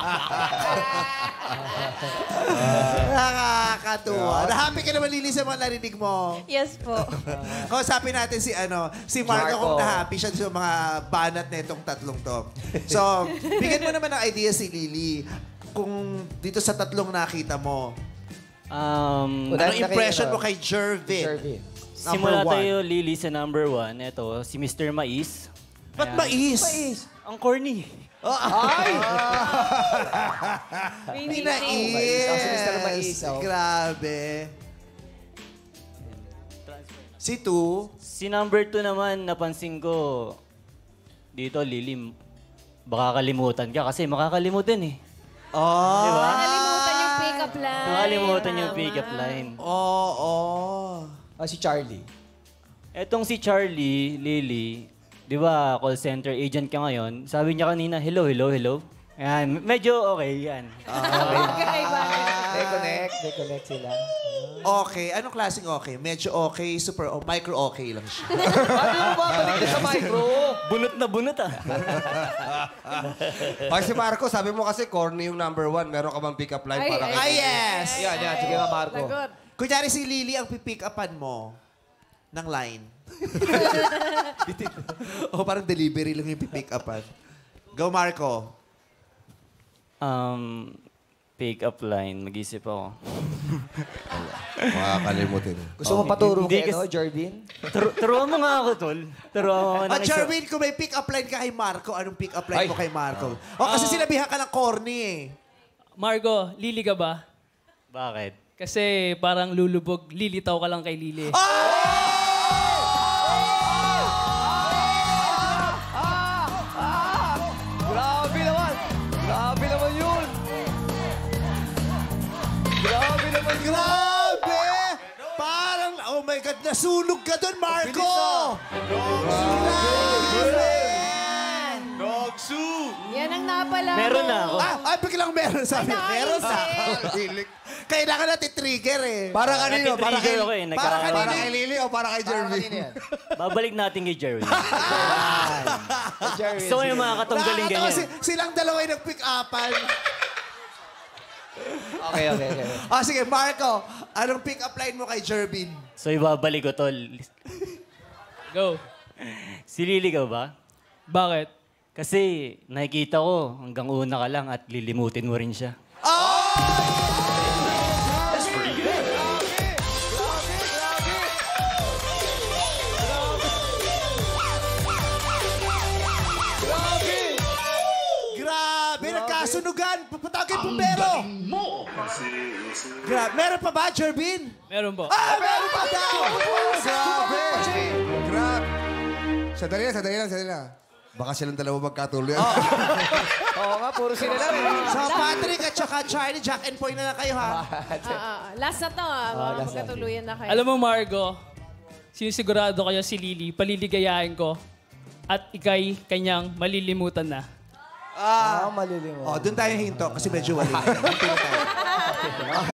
Nakakatuwa. Na-happy ka naman, Lily, sa mga narinig mo. Yes po. Kausapin natin si Marco kung na-happy siya sa mga banat na itong tatlong to. So, bigyan mo naman ng idea si Lily kung dito sa tatlong nakita mo. Anong impression mo kay Jervin? Simula tayo, Lily, sa number 1. Ito, si Mr. Mais. Ba't mais? Ang corny. Ay! Mais. Si Mr. Mais. Grabe. Si 2? Si number 2 naman, napansin ko, dito, Lily, baka kalimutan ka kasi makakalimutan eh. Oh. Diba? Nakalimutan yung pick-up line. Nakalimutan yung pick-up line. Oo. Si Charlie. Etong si Charlie, Lily, di ba, call center agent ka ngayon, sabi niya kanina, hello, hello, hello. Yan, medyo okay yan. Reconnect sila. Okay. Anong klaseng okay? Medyo okay, super micro okay lang siya. Paano mo babalik ka sa micro? Bunot na bunot ah. Ay, si Marco, sabi mo kasi corny yung number 1. Meron ka bang pick-up line para kay... Ay, yes! Yan. Sige nga, Marco. Lagot. Kunyari si Lily ang pipick-upan mo ng line. O parang delivery lang yung pipick-upan. Go, Marco. Pick-up line, mag-isip ako. Makakalimutin. Gusto mo paturo Hindi kay kasi- Jervin? Turuan mo nga ako, tol. Turuan mo nga. Jervin, kung may pick-up line ka kay Marco, anong pick-up line mo kay Marco? O, kasi sinabihan ka ng corny eh. Margo, Lily ka ba? Bakit? Kasi parang lulubog, lilitaw ka lang kay Lily. Grabe naman! Grabe naman yun! Grabe naman yun! Grabe! Parang, oh my God, nasunog ka doon, Marco! Yan ang napala Meron na ako. Ay, biglang meron sabi. Meron na. Kailangan natin trigger eh. Para kanino? Para kay... Natitrigger ako eh. Para kay Lily o para kay Jervin? Babalik natin kay Jerry. Jervin, So yung mga katunggaling Nakakatawa ganyan. silang dalawa yung nag-pick-upan. Okay. Sige, Marco, anong pick-up line mo kay Jervin? So ibabalik ko, tol. Go. Si Lily ka ba? Bakit? Kasi nakikita ko hanggang una ka lang at lilimutin mo rin siya. Grabe, nagkasunugan. Papatagin pumbero. Grabe, meron pa ba, Jervin? Meron po. Meron pa daw! Grabe! Grabe! Sandali lang. Baka silang dalawa magkatuloy. Oo nga, puro sila lang. So, Patrick at saka Charlie, Jack and Poy na lang kayo, ha? Last na to, magkatuluyan na kayo. Alam mo, Margo, sinisigurado kayo si Lily, paliligayahin ko, at ikay kanyang malilimutan na. Malilimot. Doon tayo hinto kasi medyo wali.